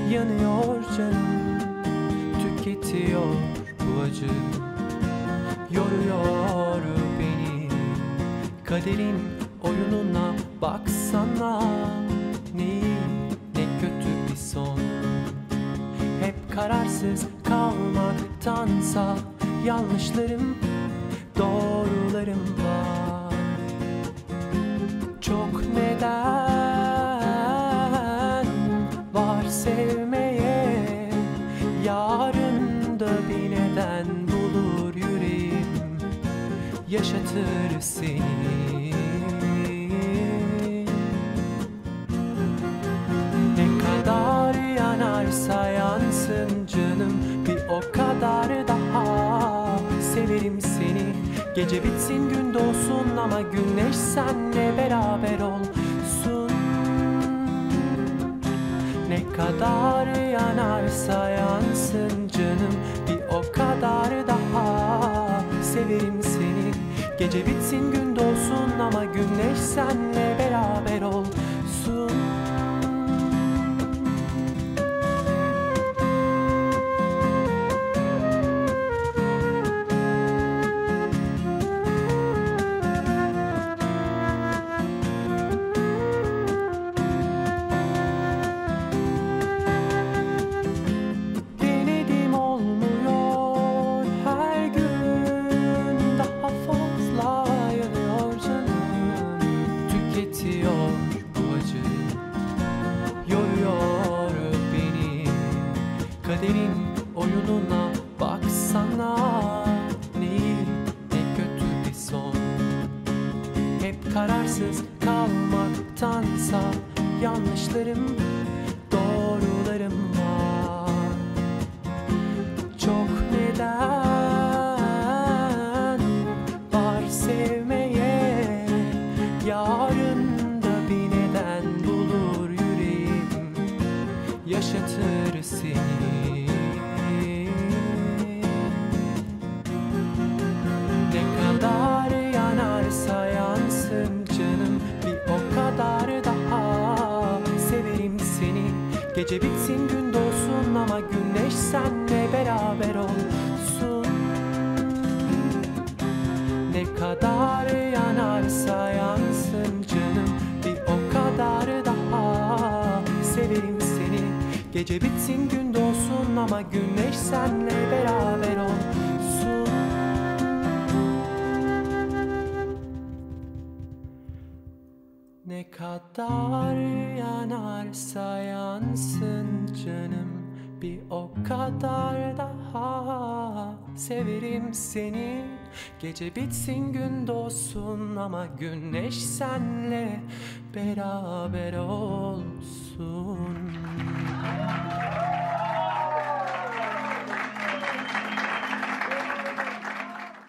yanıyor canım, tüketiyor bu acı, yoruyor beni. Kaderin oyununa baksana, ne iyi ne kötü bir son. Hep kararsız kalmaktansa yanlışlarım, doğrularım var. Çok neden var sevmeye, yarın da bir neden bulur yüreğim, yaşatır seni. Ne kadar yanarsa yansın canım, bir o kadar daha severim seni. Gece bitsin gün doğsun ama güneş senle beraber olsun. Ne kadar yanarsa yansın canım, bir o kadar daha severim seni. Gece bitsin gün doğsun ama güneş senle beraber olsun. Yoruyor beni, kaderin oyununa baksana, ne iyi ne kötü bir son. Hep kararsız kalmaktansa yanlışlarım, doğrularım var. Çok neden var sevmeye, yarın da bir neden bulur yüreğim, yaşatır seni. Ne kadar yanarsa yansın canım, bir o kadar daha severim seni. Gece bitsin gün doğsun ama güneş senle beraber olsun. Ne kadar yanarsa yansın canım, bir o kadar daha severim seni. Gece bitsin gün doğsun ama güneş senle beraber olsun. Ne kadar yanarsa yansın canım, bir o kadar daha severim seni. Gece bitsin gün doğsun ama güneş senle beraber olsun.